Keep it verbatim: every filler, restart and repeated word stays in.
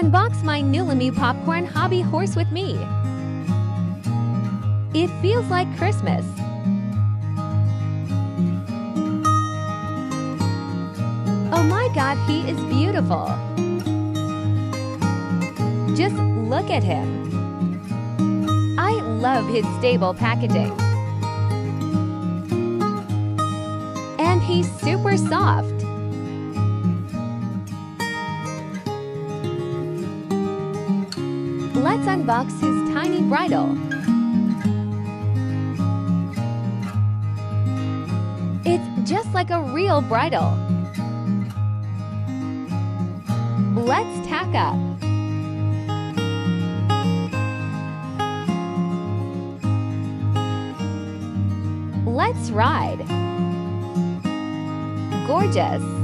Unbox my new Lemieux popcorn hobby horse with me. It feels like Christmas. Oh my God, he is beautiful. Just look at him. I love his stable packaging. And he's super soft. Let's unbox his tiny bridle. It's just like a real bridle. Let's tack up. Let's ride. Gorgeous.